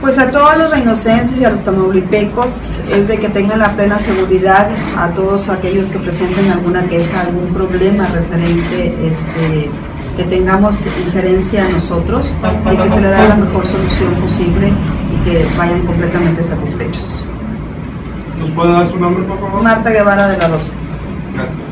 Pues a todos los reynosenses y a los tamaulipecos es de que tengan la plena seguridad, a todos aquellos que presenten alguna queja, algún problema referente, que tengamos injerencia a nosotros, y que se le dé la mejor solución posible y que vayan completamente satisfechos. ¿Nos puede dar su nombre, por favor? Marta Guevara de la Rosa. Gracias.